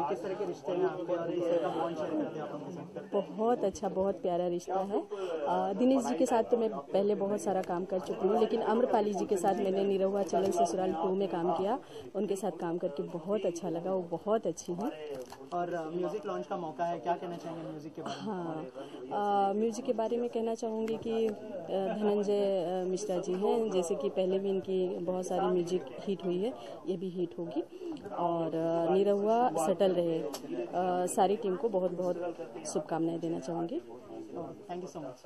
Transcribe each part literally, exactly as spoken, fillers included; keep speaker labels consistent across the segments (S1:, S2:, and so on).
S1: किस तरह के रिश्ते हैं आपके और किस तरह का बॉन्ड शेयर करते हैं आप उनके साथ?
S2: बहुत अच्छा, बहुत प्यारा रिश्ता है। दिनेश जी के साथ तो मैं पहले बहुत सारा काम कर चुकी हूँ, लेकिन आम्रपाली जी के साथ मैंने निरहुआ चलन ससुराल टू में काम किया। उनके साथ काम करके बहुत अच्छा लगा, वो बहुत अच्छी हैं।
S1: और म्यूजिक लॉन्च का मौका है, क्या कहना चाहेंगे म्यूजिक के बारे में?
S2: हाँ, म्यूजिक के बारे में कहना चाहूँगी कि धनंजय मिश्रा जी हैं, जैसे कि पहले भी इनकी बहुत सारी म्यूजिक हिट हुई है, ये भी हिट होगी। और निरहुआ सटल रहे, सारी टीम को बहुत बहुत शुभकामनाएं देना चाहूँगी।
S1: Thank you so much.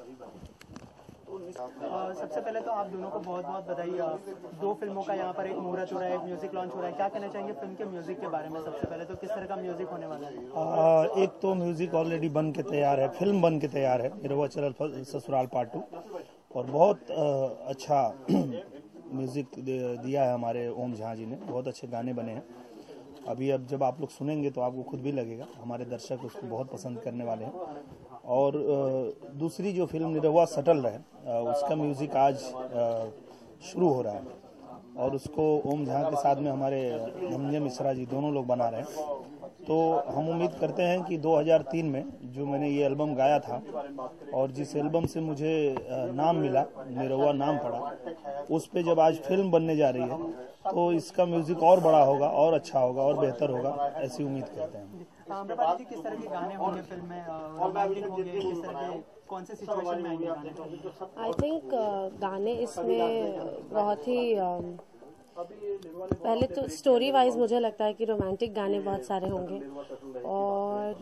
S1: सबसे पहले तो आप दोनों को बहुत बहुत बधाई। दो फिल्मों का यहाँ पर एक मुहूर्त हो रहा है, एक म्यूजिक लॉन्च हो रहा है, क्या कहना चाहेंगे फिल्म के म्यूजिक के बारे में? सबसे पहले तो किस तरह का म्यूजिक होने वाला है?
S3: आ, एक तो म्यूजिक ऑलरेडी बन के तैयार है, फिल्म बन के तैयार है, निरहुआ चलन ससुराल पार्ट टू, और बहुत आ, अच्छा म्यूजिक दिया है हमारे ओम झा जी ने, बहुत अच्छे गाने बने हैं। अभी अब जब आप लोग सुनेंगे तो आपको खुद भी लगेगा, हमारे दर्शक उसको बहुत पसंद करने वाले हैं। और दूसरी जो फिल्म निरहुआ सटल रहे, उसका म्यूजिक आज शुरू हो रहा है और उसको ओम झा के साथ में हमारे धनंजय मिश्रा जी दोनों लोग बना रहे हैं। तो हम उम्मीद करते हैं कि दो हज़ार तीन में जो मैंने ये एल्बम गाया था और जिस एल्बम से मुझे नाम मिला, निरहुआ नाम पड़ा, उस पे जब आज फिल्म बनने जा रही है तो इसका म्यूजिक और बड़ा होगा और अच्छा होगा और बेहतर होगा, ऐसी उम्मीद करते हैं।
S1: आम्रपाली जी, किस तरह के गाने होंगे फिल्म में? रोमांटिक होंगे, किस तरह के, कौन से सिचुएशन में आएंगे गाने?
S2: आई थिंक गाने इसमें बहुत ही uh, पहले तो स्टोरी वाइज मुझे लगता है कि रोमांटिक गाने बहुत सारे होंगे और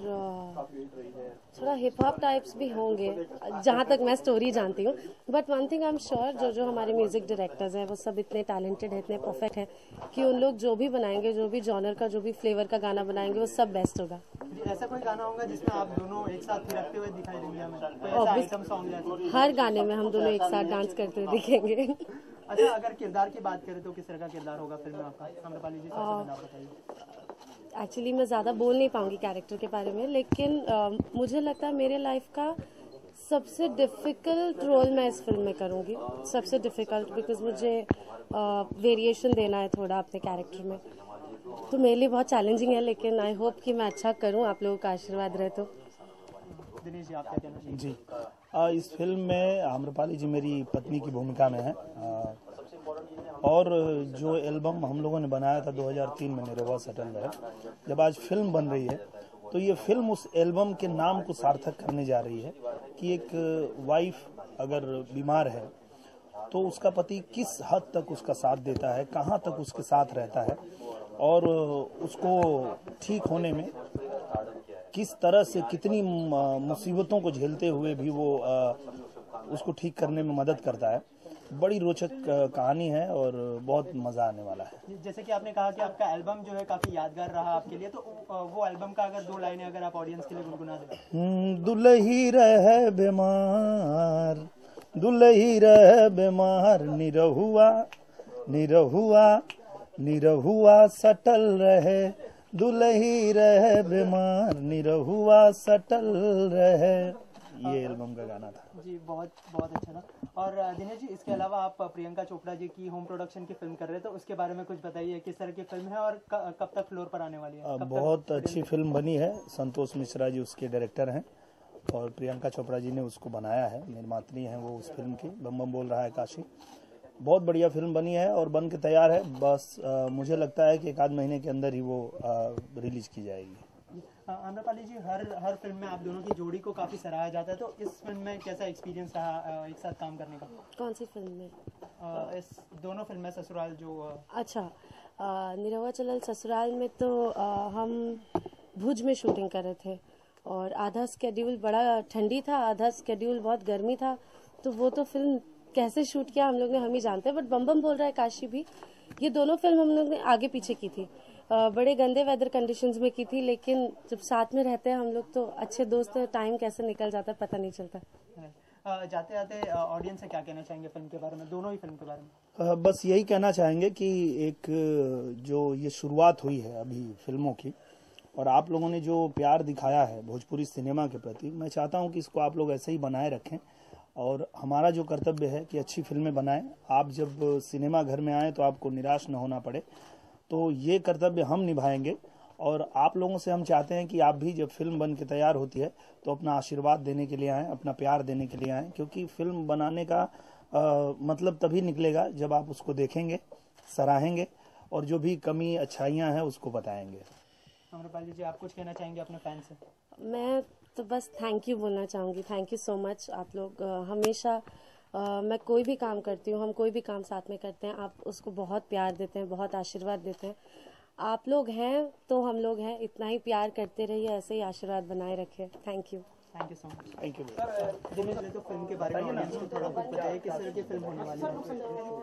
S2: थोड़ा हिप हॉप टाइप्स भी होंगे, जहाँ तक मैं स्टोरी जानती हूँ। But one thing I am sure, जो जो हमारे म्यूजिक डायरेक्टर्स हैं वो सब इतने टैलेंटेड हैं, इतने परफेक्ट हैं कि उन लोग जो भी बनाएंगे, जो भी जॉनर का, जो भी फ्लेवर का गाना बनाएंगे, वो सब बेस्ट होगा।
S1: ऐसा कोई गाना होगा जिसमें आप दोनों एक साथ थिरकते हुए दिखाई देंगे हमें? कोई ऐसा आइटम सॉन्ग है?
S2: हर गाने में हम दोनों एक साथ डांस करते हुए दिखेंगे।
S1: अच्छा, अगर किरदार की बात करें तो किस तरह का किरदार होगा फिल्म में आपका? आम्रपाली जी, सबसे पहले आप बताइए।
S2: एक्चुअली मैं ज़्यादा बोल नहीं पाऊंगी कैरेक्टर के बारे में, लेकिन uh, मुझे लगता है मेरे लाइफ का सबसे डिफ़िकल्ट रोल मैं इस फिल्म में करूंगी। सबसे डिफ़िकल्ट, बिकॉज मुझे वेरिएशन uh, देना है थोड़ा अपने कैरेक्टर में, तो मेरे लिए बहुत चैलेंजिंग है, लेकिन आई होप कि मैं अच्छा करूं, आप लोगों का आशीर्वाद रहे तो।
S1: दिनेश जी, आप क्या कहना चाहिए?
S3: जी, आ, इस फिल्म में आम्रपाली जी मेरी पत्नी की भूमिका में है, आ, और जो एल्बम हम लोगों ने बनाया था दो हज़ार तीन में निरहुआ सटल रहे, जब आज फिल्म बन रही है तो ये फिल्म उस एल्बम के नाम को सार्थक करने जा रही है कि एक वाइफ अगर बीमार है तो उसका पति किस हद तक उसका साथ देता है, कहाँ तक उसके साथ रहता है, और उसको ठीक होने में किस तरह से कितनी मुसीबतों को झेलते हुए भी वो उसको ठीक करने में मदद करता है। बड़ी रोचक कहानी है और बहुत मजा आने वाला है।
S1: जैसे कि आपने कहा कि आपका एल्बम जो है काफी यादगार रहा आपके लिए, तो वो एल्बम का अगर दो लाइनें अगर आप ऑडियंस के लिए गुनगुना दें।
S3: दुल्ही रहे बीमार, दुल्ही रहे बीमार, निरहुआ निरहुआ निरहुआ सटल रहे, दुल्ही रहे बीमार, निरहुआ सटल रहे। ये एल्बम का गाना था
S1: जी, बहुत बहुत अच्छा था। और दिनेश जी, इसके अलावा आप प्रियंका चोपड़ा जी की होम प्रोडक्शन की फिल्म कर रहे हैं, तो उसके बारे में कुछ बताइए, किस तरह की फिल्म है और कब तक फ्लोर पर आने वाली है?
S3: बहुत अच्छी फिल्म बनी है, संतोष मिश्रा जी उसके डायरेक्टर हैं और प्रियंका चोपड़ा जी ने उसको बनाया है, निर्मात्री हैं वो उस फिल्म की। बम बम बोल रहा है काशी, बहुत बढ़िया फिल्म बनी है और बन के तैयार है। बस आ, मुझे लगता है कि एक आध महीने के अंदर ही वो आ, रिलीज की जाएगी।
S1: आम्रपाली जी, हर हर फिल्म में आप दोनों की जोड़ी को काफी सराहा जाता है, तो इस फिल्म में कैसा एक्सपीरियंस रहा एक साथ काम करने का?
S2: कौन सी फिल्म में?
S1: आ, इस दोनों फिल्म में ससुराल जो
S2: अच्छा, निरहुआ चलन ससुराल में तो आ, हम भुज में शूटिंग कर रहे थे और आधा स्केड्यूल बड़ा ठंडी था, आधा स्केड्यूल बहुत गर्मी था, तो वो तो फिल्म कैसे शूट किया हम लोग ने हम ही जानते हैं। बट बम बम बोल रहा है काशी भी, ये दोनों फिल्म हम लोग ने आगे पीछे की थी, बड़े गंदे वेदर कंडीशंस में की थी, लेकिन जब साथ में रहते हैं हम लोग तो अच्छे दोस्त हैं, टाइम कैसे निकल जाता है पता नहीं चलता।
S1: जाते जाते ऑडियंस से क्या कहना चाहेंगे फिल्म के बारे में, दोनों ही फिल्म के बारे में?
S3: बस यही कहना चाहेंगे कि एक जो ये शुरुआत हुई है अभी फिल्मों की, और आप लोगों ने जो प्यार दिखाया है भोजपुरी सिनेमा के प्रति, मैं चाहता हूं कि इसको आप लोग ऐसे ही बनाए रखें और हमारा जो कर्तव्य है कि अच्छी फिल्में बनाएं। आप जब सिनेमा घर में आएँ तो आपको निराश न होना पड़े, तो ये कर्तव्य हम निभाएंगे और आप लोगों से हम चाहते हैं कि आप भी जब फिल्म बन के तैयार होती है तो अपना आशीर्वाद देने के लिए आएँ, अपना प्यार देने के लिए आएँ, क्योंकि फिल्म बनाने का आ, मतलब तभी निकलेगा जब आप उसको देखेंगे, सराहेंगे और जो भी कमी अच्छाइयाँ हैं उसको बताएंगे।
S1: अमरपाली जी, आप कुछ कहना चाहेंगे अपने फैन से?
S2: मैं तो बस थैंक यू बोलना चाहूँगी। Thank you so much. आप लोग आ, हमेशा आ, मैं कोई भी काम करती हूँ, हम कोई भी काम साथ में करते हैं, आप उसको बहुत प्यार देते हैं, बहुत आशीर्वाद देते हैं। आप लोग हैं तो हम लोग हैं, इतना ही प्यार करते रहिए, ऐसे ही आशीर्वाद बनाए रखें। Thank you.
S1: Thank you so much.
S3: Thank you.
S1: Dinesh ji, तो फिल्म के बारे में ऑडियंस को थोड़ा कुछ बताइए, किस तरह की फिल्म होने वाली है?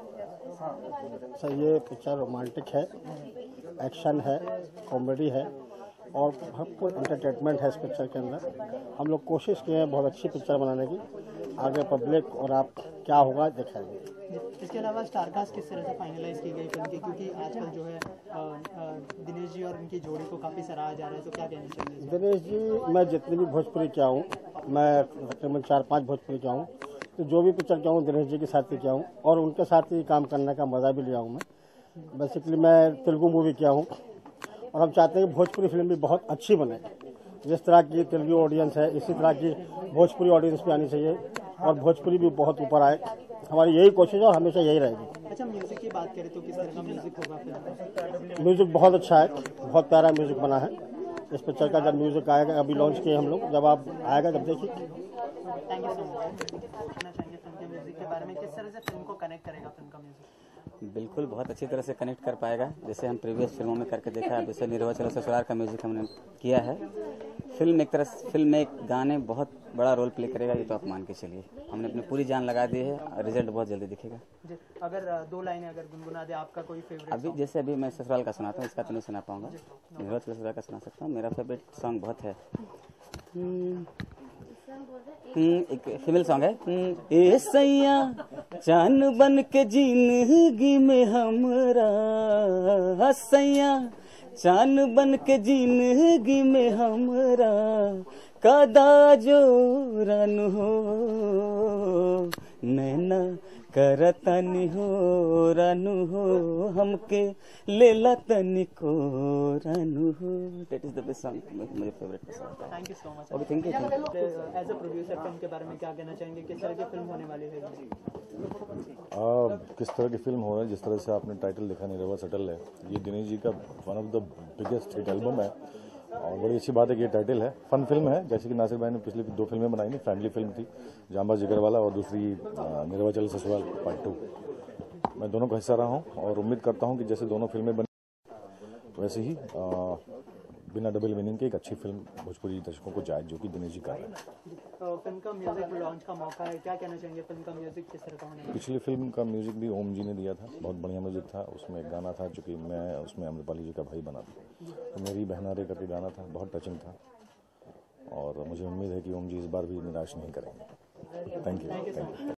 S4: सर, ये पिक्चर रोमांटिक है, एक्शन है, कॉमेडी है और भरपूर एंटरटेनमेंट है इस पिक्चर के अंदर। हम लोग कोशिश किए हैं बहुत अच्छी पिक्चर बनाने की। आगे पब्लिक और आप क्या होगा दिखाएंगे।
S1: इसके अलावा स्टार कास्ट किस तरह से फाइनलाइज की गई फिल्म की, क्योंकि आजकल जो है आ, आ, दिनेश जी और उनकी जोड़ी को काफ़ी सराहा जा रहा है, तो क्या कहना चाहिए?
S4: दिनेश जी, मैं जितनी भी भोजपुरी किया हूँ, मैं तकरीबन चार पाँच भोजपुरी किया हूँ, तो जो भी पिक्चर किया हूँ दिनेश जी के साथ ही किया हूँ और उनके साथ ही काम करने का मज़ा भी लिया हूँ। मैं बेसिकली मैं तेलुगु मूवी किया हूँ और हम चाहते हैं कि भोजपुरी फिल्म भी बहुत अच्छी बने। जिस तरह की तेलुगु ऑडियंस है, इसी तरह की भोजपुरी ऑडियंस भी आनी चाहिए और भोजपुरी भी बहुत ऊपर आए। हमारी यही कोशिश है और हमेशा यही रहेगी।
S1: अच्छा, म्यूजिक की बात करें तो किस तरह का म्यूजिक होगा फिल्म?
S4: म्यूजिक बहुत अच्छा है, बहुत प्यारा म्यूजिक बना है इस पिक्चर का। जब म्यूजिक आएगा, अभी लॉन्च किए हम लोग, जब आप आएगा जब देखिए।
S1: Thank you so much. कहना चाहेंगे फिल्म के म्यूजिक के बारे में, किस तरह से फिल्म को कनेक्ट करेगा फिल्म का म्यूजिक?
S5: बिल्कुल बहुत अच्छी तरह से कनेक्ट कर पाएगा, जैसे हम प्रीवियस फिल्मों में करके देखा है। जैसे निरहुआ चलो ससुराल का म्यूजिक हमने किया है। फिल्म एक तरह से फिल्म में एक गाने बहुत बड़ा रोल प्ले करेगा, ये तो आप मान के चलिए। हमने अपनी पूरी जान लगा दी है और रिजल्ट बहुत जल्दी दिखेगा।
S1: अगर दो लाइनें अगर गुनगुना दे आपका कोई फेवरेट?
S5: अभी जैसे अभी मैं ससुराल का सुनाता हूँ, इसका तो नहीं सुना पाऊंगा। निरहुआ चलो ससुराल का सुना सकता हूँ। मेरा फेवरेट सॉन्ग बहुत है, एक फीमेल सॉन्ग है। ए सैया चान बन के जिंदगी में हमरा, सैया चान बन के जिंदगी में हमरा, कदा जो रन हो नैना करतनी हो रनु हो, हमके लेला तनी को रनु हो। That is the best song, मुझे फेवरेट पसंद है।
S1: Thank you so much.
S5: Okay, thank you.
S1: As a producer फिल्म के बारे में क्या कहना चाहेंगे, किस तरह की फिल्म होने वाली है?
S6: आ, किस तरह की फिल्म हो रहा है, जिस तरह से आपने टाइटल देखा निरहुआ सटल है, ये दिनेश जी का one of the biggest hit album है और बड़ी अच्छी बात है कि ये टाइटल है। फन फिल्म है, जैसे कि नासिर भाई ने पिछली दो फिल्में बनाई थी। फैमिली फिल्म थी जांबा जिगर वाला और दूसरी निरहुआ चलो ससुराल पार्ट टू। मैं दोनों का हिस्सा रहा हूँ और उम्मीद करता हूँ कि जैसे दोनों फिल्में बनी वैसे ही आ, बिना डबल मीनिंग के एक अच्छी फिल्म भोजपुरी दर्शकों को जाए, जो कि दिनेश जी का है।
S1: तो फिल्म का म्यूजिक लॉन्च का मौका है, क्या कहना चाहेंगे? फिल्म का म्यूजिक किस तरह का होने वाला है?
S6: पिछली फिल्म का म्यूजिक भी ओम जी ने दिया था, बहुत बढ़िया म्यूजिक था। उसमें एक गाना था जो कि मैं उसमें अमरपाली जी का भाई बना था, तो मेरी बहना रे करके गाना था, बहुत टचिंग था और मुझे उम्मीद है कि ओम जी इस बार भी निराश नहीं करेंगे। Thank you.